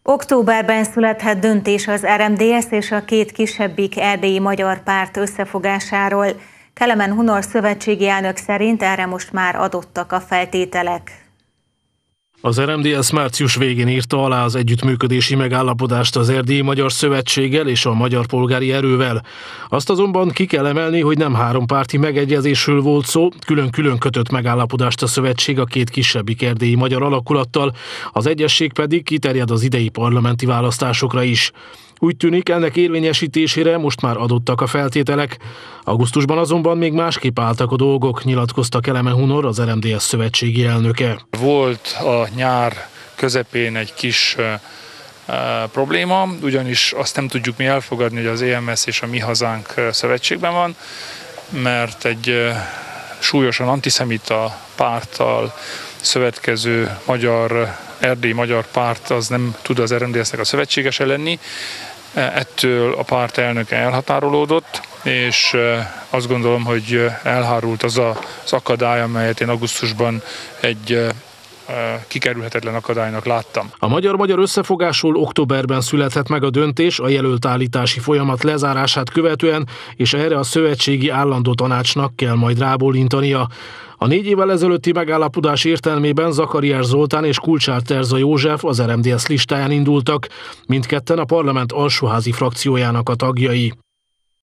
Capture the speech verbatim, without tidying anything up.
Októberben születhet döntés az er em dé es és a két kisebbik erdélyi magyar párt összefogásáról. Kelemen Hunor szövetségi elnök szerint erre most már adottak a feltételek. Az er em dé es március végén írta alá az együttműködési megállapodást az Erdélyi Magyar Szövetséggel és a Magyar Polgári Erővel. Azt azonban ki kell emelni, hogy nem hárompárti megegyezésről volt szó, külön-külön kötött megállapodást a szövetség a két kisebbik erdélyi magyar alakulattal, az egyesség pedig kiterjed az idei parlamenti választásokra is. Úgy tűnik, ennek érvényesítésére most már adottak a feltételek. Augusztusban azonban még másképp álltak a dolgok, nyilatkozta Kelemen Hunor, az er em dé es szövetségi elnöke. Volt a nyár közepén egy kis uh, uh, probléma, ugyanis azt nem tudjuk mi elfogadni, hogy az é em es és a Mi Hazánk szövetségben van, mert egy uh, súlyosan antiszemita párttal szövetkező magyar, erdélyi magyar párt az nem tud az er em dé esnek a szövetségese lenni. Ettől a párt elnöke elhatárolódott, és azt gondolom, hogy elhárult az az akadály, amelyet én augusztusban egy kikerülhetetlen akadálynak láttam. A magyar-magyar összefogásról októberben születhet meg a döntés a jelöltállítási folyamat lezárását követően, és erre a szövetségi állandó tanácsnak kell majd rábólintania. A négy évvel ezelőtti megállapodás értelmében Zakariás Zoltán és Kulcsár Terza József az er em dé es listáján indultak, mindketten a parlament alsóházi frakciójának a tagjai.